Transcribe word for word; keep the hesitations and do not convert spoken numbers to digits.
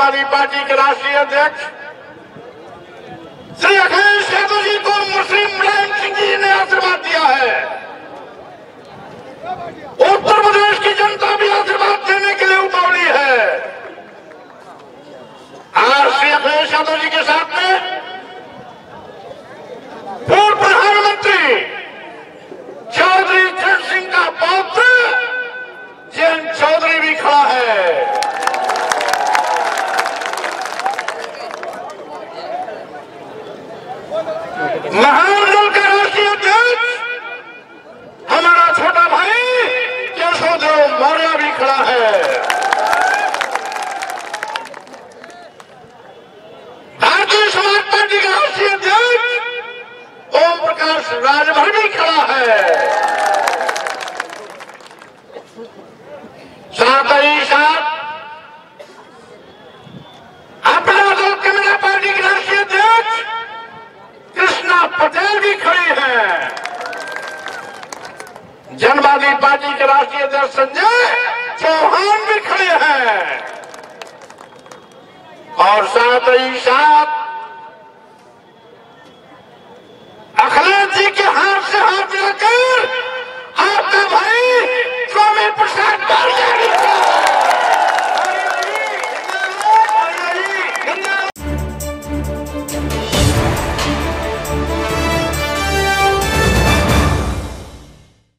जनवादी पार्टी के राष्ट्रीय अध्यक्ष श्री अखिलेश यादव जी को मुस्लिम मुलायम सिंह जी ने आशीर्वाद दिया है। उत्तर प्रदेश की जनता भी आशीर्वाद देने के लिए उतावली है। आज श्री अखिलेश यादव जी के साथ में पूर्व प्रधानमंत्री चौधरी चरण सिंह का पौत्र जयंत चौधरी भी खड़ा है। महान दल का राष्ट्रीय अध्यक्ष हमारा छोटा भाई केशवदेव मौर्य भी खड़ा है। भारतीय समाज पार्टी का राष्ट्रीय अध्यक्ष ओम प्रकाश राजभर भी खड़ा है। साथ ही साथ अपना दल कमला पार्टी के राष्ट्रीय अध्यक्ष कृष्णा पटेल भी खड़ी हैं। जनवादी पार्टी के राष्ट्रीय अध्यक्ष संजय चौहान भी खड़े हैं और साथ ही साथ